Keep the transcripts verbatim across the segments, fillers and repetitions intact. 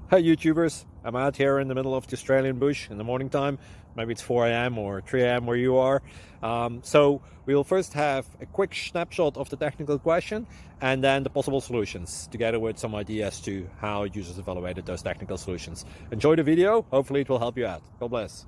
Hi YouTubers, I'm out here in the middle of the Australian bush in the morning time. Maybe it's four A M or three A M where you are. Um, so we'll first have a quick snapshot of the technical question and then the possible solutions, together with some ideas to how users evaluated those technical solutions. Enjoy the video, hopefully it will help you out. God bless.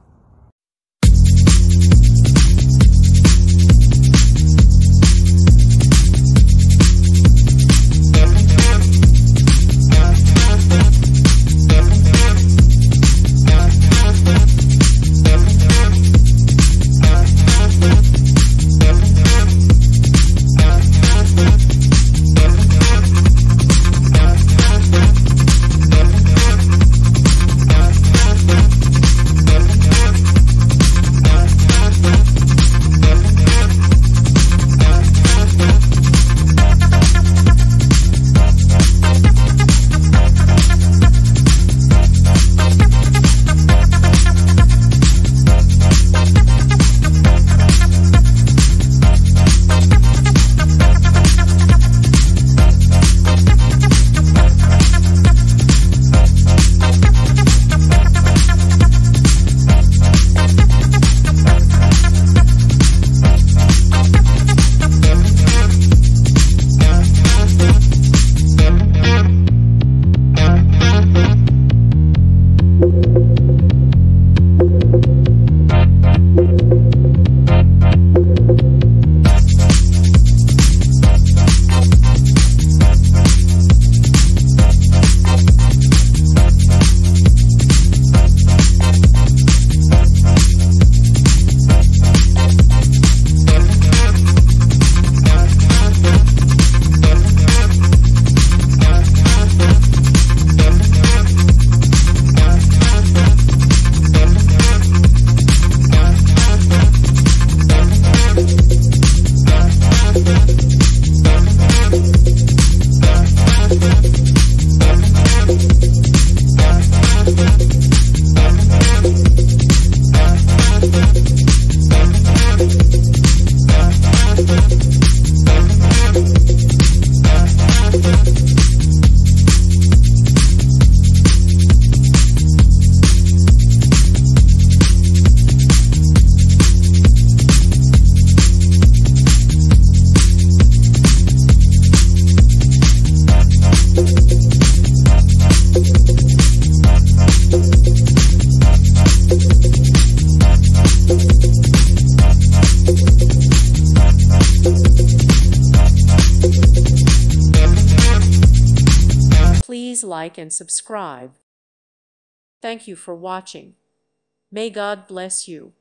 Please like and subscribe. Thank you for watching. May God bless you.